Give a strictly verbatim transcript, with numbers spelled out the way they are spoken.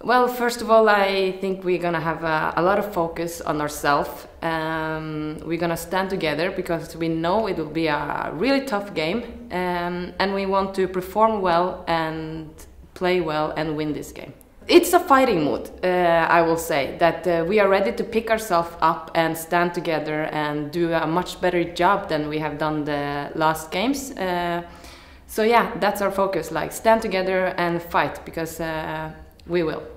Well, first of all, I think we're gonna have a, a lot of focus on ourselves. Um, we're gonna stand together because we know it will be a really tough game, um, and we want to perform well and play well and win this game. It's a fighting mood, uh, I will say, that uh, we are ready to pick ourselves up and stand together and do a much better job than we have done the last games. Uh, so yeah, that's our focus, like stand together and fight, because uh, we will.